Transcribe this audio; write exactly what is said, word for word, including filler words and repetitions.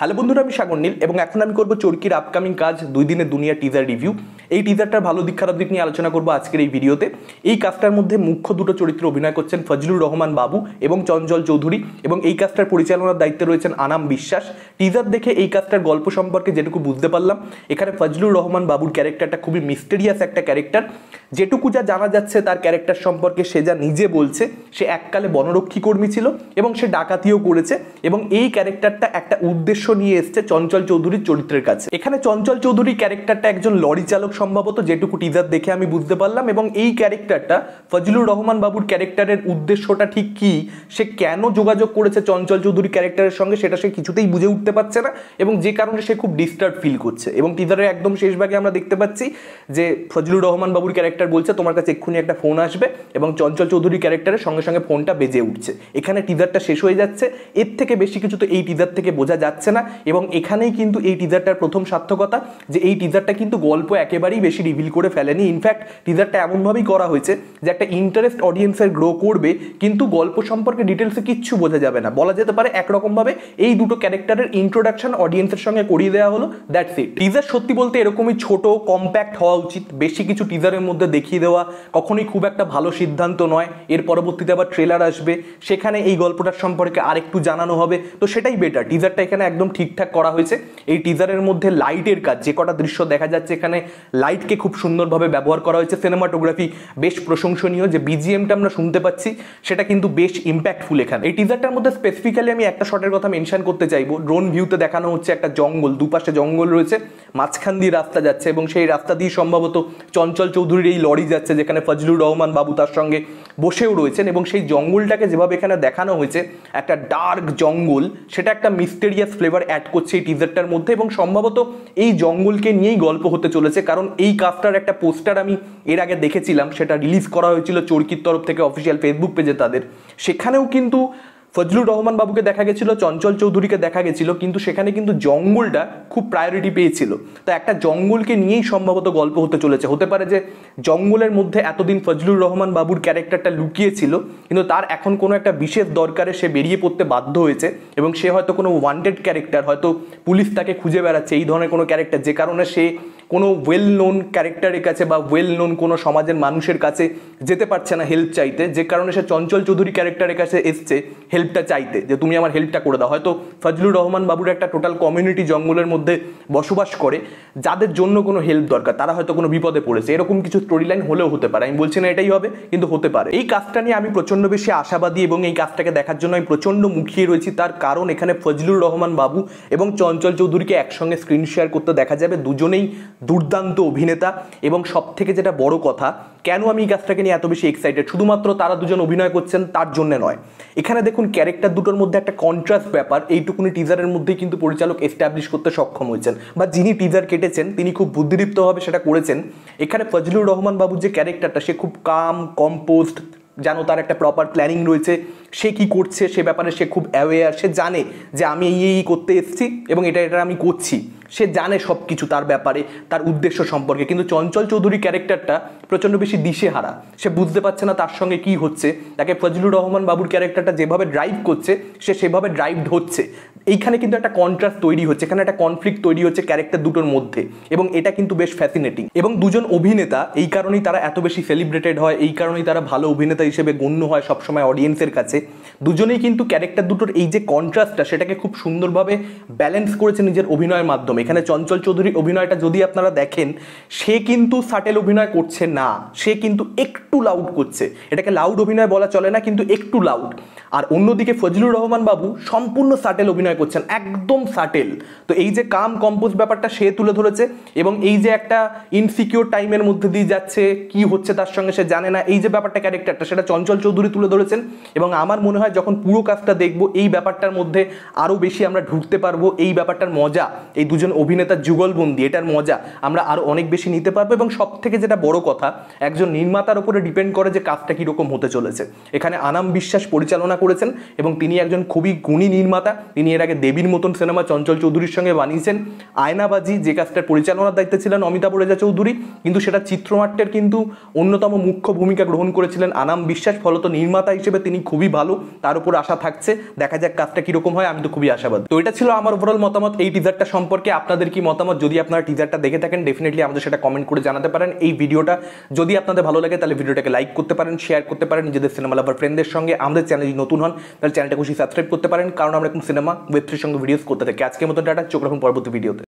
Hello বন্ধুরা, আমি সাগর নীল এবং এখন আমি করব চরকির আপকামিং কাজ দুই দিনের দুনিয়া টিজার রিভিউ। এই টিজারটার ভালো দিক খারাপ দিক নিয়ে আলোচনা করবো আজকের এই ভিডিওতে। এই কাজটার মধ্যে মুখ্য দুটো চরিত্রে অভিনয় করছেন ফজলুর রহমান বাবু এবং চঞ্চল চৌধুরী, এবং এই কাজটার পরিচালনার দায়িত্বে রয়েছেন আনাম বিশ্বাস। টিজার দেখে এই কাজটার গল্প সম্পর্কে যেটুকু বুঝতে পারলাম, এখানে ফজলুর রহমান বাবুর ক্যারেক্টারটা খুবই মিস্টেরিয়াস একটা ক্যারেক্টার। যেটুকু যা জানা যাচ্ছে তার ক্যারেক্টার সম্পর্কে, সে যা নিজে বলছে, সে এককালে বনরক্ষী কর্মী ছিল এবং সে ডাকাতিও করেছে, এবং এই ক্যারেক্টারটা একটা উদ্দেশ্য নিয়ে এসছে চঞ্চল চৌধুরীর চরিত্রের কাছে। এখানে চঞ্চল চৌধুরী ক্যারেক্টারটা একজন লরি চালক সম্ভবত, যেটুকু টিজার দেখে আমি বুঝতে পারলাম, এবং এই ক্যারেক্টারটা ফজলুর রহমান বাবুর ক্যারেক্টারের উদ্দেশ্যটা ঠিক কি, সে কেন যোগাযোগ করেছে চঞ্চল চৌধুরী ক্যারেক্টারের সঙ্গে, সেটা সে কিছুতেই বুঝে উঠতে পারছে না, এবং যে কারণে সে খুব ডিস্টার্ব ফিল করছে। এবং টিজারের একদম শেষ ভাগে আমরা দেখতে পাচ্ছি যে ফজলুর রহমান বাবুর ক্যারেক্টার বলছে তোমার কাছে এক্ষুনি একটা ফোন আসবে, এবং চঞ্চল চৌধুরী ক্যারেক্টারের সঙ্গে সঙ্গে ফোনটা বেজে উঠছে। এখানে টিজারটা শেষ হয়ে যাচ্ছে, এর থেকে বেশি কিছু তো এই টিজার থেকে বোঝা যাচ্ছে না। এবং এখানেই কিন্তু এই টিজারটার প্রথম সার্থকতা, যে এই টিজারটা কিন্তু গল্প একেবারেই বেশি রিভিল করে ফেলেনি। ইনফ্যাক্ট টিজারটা এমনভাবেই করা হয়েছে যে একটা ইন্টারেস্ট অডিয়েন্সের গ্রো করবে, কিন্তু গল্প সম্পর্কে ডিটেলসে কিচ্ছু বোঝা যাবে না। বলা যেতে পারে একরকমভাবে এই দুটো ক্যারেক্টারের ইন্ট্রোডাকশন অডিয়েন্সের সঙ্গে করিয়ে দেওয়া হলো, দ্যাটস ইট। টিজার সত্যি বলতে এরকমই ছোট কম্প্যাক্ট হওয়া উচিত। বেশি কিছু টিজারের মধ্যে দেখিয়ে দেওয়া কখনোই খুব একটা ভালো সিদ্ধান্ত নয়। এর পরবর্তীতে আবার ট্রেলার আসবে, সেখানে এই গল্পটার সম্পর্কে আরেকটু জানানো হবে, তো সেটাই বেটার। টিজারটা এখানে একদম ঠিকঠাক করা হয়েছে। এই টিজারের মধ্যে লাইটের কাজ, যে কটা দৃশ্য দেখা যাচ্ছে এখানে লাইটকে খুব সুন্দরভাবে ব্যবহার করা হয়েছে। সিনেমাটোগ্রাফি বেশ প্রশংসনীয়। যে বিজিএমটা আমরা শুনতে পাচ্ছি সেটা কিন্তু বেশ ইম্প্যাক্টফুল এখানে। এই টিজারটার মধ্যে স্পেসিফিক্যালি আমি একটা শটের কথা মেনশন করতে চাইবো। ড্রোন ভিউতে দেখানো হচ্ছে একটা জঙ্গল, দুপাশে জঙ্গল রয়েছে, মাঝখান দিয়ে রাস্তা যাচ্ছে, এবং সেই রাস্তা দিয়ে সম্ভবত চঞ্চল চৌধুরীর এই লরি যাচ্ছে, যেখানে ফজলুর রহমান বাবু তার সঙ্গে বসেও রয়েছেন। এবং সেই জঙ্গলটাকে যেভাবে এখানে দেখানো হয়েছে, একটা ডার্ক জঙ্গল, সেটা একটা মিস্টেরিয়াস ফ্লেভার অ্যাড করছে এই টিজারটার মধ্যে, এবং সম্ভবত এই জঙ্গলকে নিয়েই গল্প হতে চলেছে। কারণ এই কাজটার একটা পোস্টার আমি এর আগে দেখেছিলাম, সেটা রিলিজ করা হয়েছিল চরকির তরফ থেকে অফিসিয়াল ফেসবুক পেজে তাদের। সেখানেও কিন্তু ফজলুর রহমান বাবুকে দেখা গেছিল, চঞ্চল চৌধুরীকে দেখা গেছিল, কিন্তু সেখানে কিন্তু জঙ্গলটা খুব প্রায়োরিটি পেয়েছিল। তো একটা জঙ্গলকে নিয়েই সম্ভবত গল্প হতে চলেছে। হতে পারে যে জঙ্গলের মধ্যে এতদিন ফজলুর রহমান বাবুর ক্যারেক্টারটা লুকিয়েছিল, কিন্তু তার এখন কোনো একটা বিশেষ দরকারে সে বেরিয়ে পড়তে বাধ্য হয়েছে, এবং সে হয়তো কোনো ওয়ান্টেড ক্যারেক্টার, হয়তো পুলিশ তাকে খুঁজে বেড়াচ্ছে, এই ধরনের কোনো ক্যারেক্টার, যে কারণে সে কোনো ওয়েল নোন ক্যারেক্টারের কাছে বা ওয়েল নোন কোনো সমাজের মানুষের কাছে যেতে পারছে না হেল্প চাইতে, যে কারণে সে চঞ্চল চৌধুরী ক্যারেক্টারের কাছে এসছে হেল্পটা চাইতে, যে তুমি আমার হেল্পটা করে দাও। হয়তো ফজলুর রহমান বাবুর একটা টোটাল কমিউনিটি জঙ্গলের মধ্যে বসবাস করে, যাদের জন্য কোনো হেল্প দরকার, তারা হয়তো কোনো বিপদে পড়েছে, এরকম কিছু স্টোরি লাইন হলেও হতে পারে। আমি বলছি না এটাই হবে, কিন্তু হতে পারে। এই কাজটা নিয়ে আমি প্রচণ্ড বেশি আশাবাদী, এবং এই কাজটাকে দেখার জন্য আমি প্রচণ্ড মুখিয়ে রয়েছি। তার কারণ এখানে ফজলুর রহমান বাবু এবং চঞ্চল চৌধুরীকে একসঙ্গে স্ক্রিন শেয়ার করতে দেখা যাবে। দুজনেই দুর্দান্ত অভিনেতা, এবং সব থেকে যেটা বড় কথা, কেন আমি এই কাজটাকে নিয়ে এত বেশি এক্সাইটেড, শুধুমাত্র তারা দুজন অভিনয় করছেন তার জন্য নয়। এখানে দেখুন ক্যারেক্টার দুটোর মধ্যে একটা কন্ট্রাস্ট ব্যাপার এইটুকুনি টিজারের মধ্যেই কিন্তু পরিচালক এস্টাবলিশ করতে সক্ষম হয়েছেন, বা যিনি টিজার কেটেছেন তিনি খুব বুদ্ধিদীপ্তভাবে সেটা করেছেন। এখানে ফজলুর রহমান বাবুর যে ক্যারেক্টারটা, সে খুব কাম কম্পোজড, যেন তার একটা প্রপার প্ল্যানিং রয়েছে, সে কি করছে সে ব্যাপারে সে খুব অ্যাওয়্যার, সে জানে যে আমি এই এই করতে এসেছি এবং এটা এটা আমি করছি, সে জানে সব কিছু তার ব্যাপারে, তার উদ্দেশ্য সম্পর্কে। কিন্তু চঞ্চল চৌধুরী ক্যারেক্টারটা প্রচণ্ড বেশি দিশেহারা, সে বুঝতে পারছে না তার সঙ্গে কি হচ্ছে। তাকে ফজলুর রহমান বাবুর ক্যারেক্টারটা যেভাবে ড্রাইভ করছে, সে সেভাবে ড্রাইভড হচ্ছে। এইখানে কিন্তু একটা কন্ট্রাস্ট তৈরি হচ্ছে, এখানে একটা কনফ্লিক্ট তৈরি হচ্ছে ক্যারেক্টার দুটোর মধ্যে, এবং এটা কিন্তু বেশ ফ্যাসিনেটিং। এবং দুজন অভিনেতা, এই কারণেই তারা এত বেশি সেলিব্রেটেড হয়, এই কারণেই তারা ভালো অভিনেতা হিসেবে গণ্য হয় সবসময় অডিয়েন্সের কাছে। দুজনেই কিন্তু ক্যারেক্টার দুটোর এই যে কন্ট্রাস্টটা, সেটাকে খুব সুন্দরভাবে ব্যালেন্স করেছে নিজের অভিনয়ের মাধ্যমে। এখানে চঞ্চল চৌধুরীর অভিনয়টা যদি আপনারা দেখেন, সে কিন্তু সাটেল অভিনয় করছে না, সে কিন্তু একটু লাউড করছে। এটাকে লাউড অভিনয় বলা চলে না, কিন্তু একটু লাউড। আর অন্যদিকে ফজলুর রহমান বাবু সম্পূর্ণ সাটেল অভিনয় করছেন, একদম সাটেল। তো এই যে কাম কম্পোজ ব্যাপারটা সে তুলে ধরেছে, এবং এই যে একটা ইনসিকিউর টাইমের মধ্যে দিয়ে যাচ্ছে, কি হচ্ছে তার সঙ্গে সে জানে না, এই যে ব্যাপারটা ক্যারেক্টারটা, সেটা চঞ্চল চৌধুরী তুলে ধরেছেন। এবং আমার মনে হয় যখন পুরো কাজটা দেখবো, এই ব্যাপারটার মধ্যে আরও বেশি আমরা ঢুকতে পারবো, এই ব্যাপারটার মজা, এই দুজন অভিনেতার যুগলবন্দি, এটার মজা আমরা আরও অনেক বেশি নিতে পারবো। এবং সব থেকে যেটা বড় কথা, একজন নির্মাতার উপরে ডিপেন্ড করে যে কাজটা কীরকম হতে চলেছে। এখানে আনাম বিশ্বাস পরিচালনা করেছেন, এবং তিনি একজন খুবই গুণী নির্মাতা। তিনি এর আগে দেবীর মতন সিনেমা চঞ্চল চৌধুরীর সঙ্গে বানিয়েছেন। আয়নাবাজি, যে কাজটার পরিচালনার দায়িত্বে ছিলেন অমিতাভ রেজা চৌধুরী, কিন্তু সেটা চিত্রনাট্যের কিন্তু অন্যতম মুখ্য ভূমিকা গ্রহণ করেছিলেন আনাম বিশ্বাস। ফলত নির্মাতা হিসেবে তিনি খুবই ভালো। ভালো, তার উপর আশা থাকছে। দেখা যাক কাজটা কিরকম হয়, আমি তো খুবই আশাবাদ। তো এটা ছিল আমার ওভারঅল মতামত এই টিজারটা সম্পর্কে। আপনাদের কি মতামত? যদি আপনারা টিজারটা দেখে থাকেন ডেফিনেটলি আমাদের সেটা কমেন্ট করে জানাতে পারেন। এই ভিডিওটা যদি আপনাদের ভালো লাগে তাহলে ভিডিওটাকে লাইক করতে পারেন, শেয়ার করতে পারেন নিজেদের সিনেমা লাভার ফ্রেন্ডদের সঙ্গে। আমাদের চ্যানেল যদি নতুন হন তাহলে চ্যানেলটা খুশি সাবস্ক্রাইব করতে পারেন, কারণ আমরা এখন সিনেমা ওয়েব থ্রির সঙ্গে ভিডিওস করতে থাকি। আজকের মতো টাটা, চোখ রাখুন পরবর্তী ভিডিওতে।